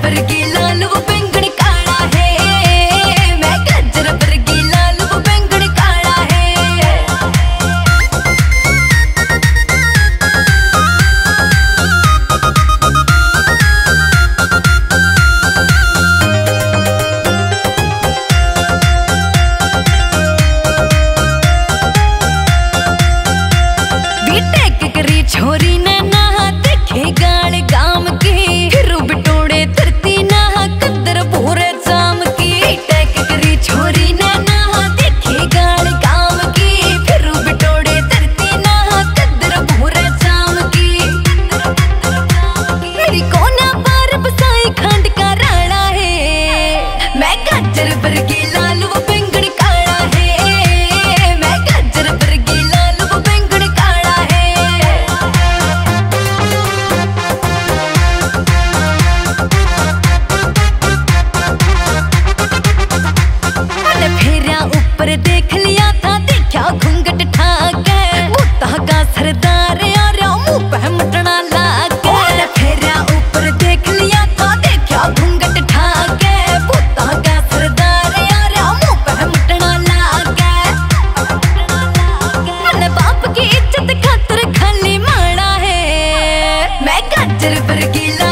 वर्गी लाल वो बैंगन काला है, मैं गाजर वर्गी लाल वो बैंगन काला है। बीटेक करी छोरी ने ना देखे गाल गाम की, फिर बिटोड़े धरती ना कदर भूरे जाम की। बीटेक करी छोरी ने ना देखे गाल गाम की, फिर बिटोड़े धरती ना कदर भूरे जाम की। मेरी कोना पार बसाई खंड का राणा है, मैं गाजर वर्गी लाल वो बैंगन काला है, मैं गाजर वर्गी लाल वो बैंगन काला है। मैंने फेरा ऊपर देख लिया था, देखा घूंघट ठाके, मुत्ता का सरदार यार मुंह पे मटना लाके। मैंने फेरा ऊपर देख लिया था, देखा घूंघट ठाके, मुत्ता का सरदार यार मुंह पे मटना लाके। मैंने बाप की इज्जत खातिर खाली माना है, मैं गाजर वर्गी